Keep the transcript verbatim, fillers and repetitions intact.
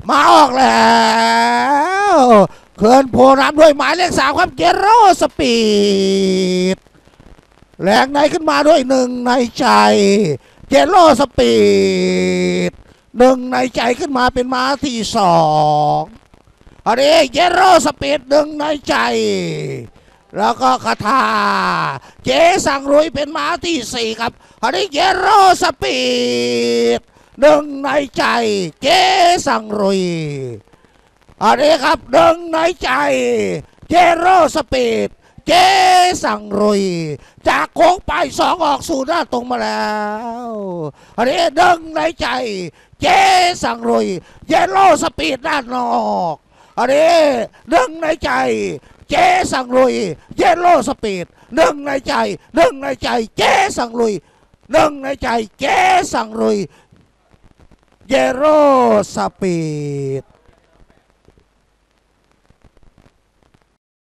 มาออกแล้วเขื่อนโพน้ำด้วยหมายเลขสามครับเจโรสปีดแรงในขึ้นมาด้วยหนึ่งในใจเจโรสปีดหนึ่งในใจขึ้นมาเป็นม้าที่สองอันนี้เจโรสปีดหนึ่งในใจแล้วก็คาถาเจสังรุยเป็นม้าที่สี่ครับอันนี้เจโรสปีดหนึ่งในใจเจสังรุยอันนี้ครับหนึ่งในใจเจโรสปีดเจสังรุยจากโค้งไปสองออกสู่หน้าตรงมาแล้วอันนี้หนึ่งในใจเจสังรุยเจโรสปีดด้านนอกอันนี้หนึ่งในใจเจสังรุยเจโรสปีดหนึ่งในใจหนึ่งในใจเจสังรุยหนึ่งในใจเจสังรุยเจโรสปีด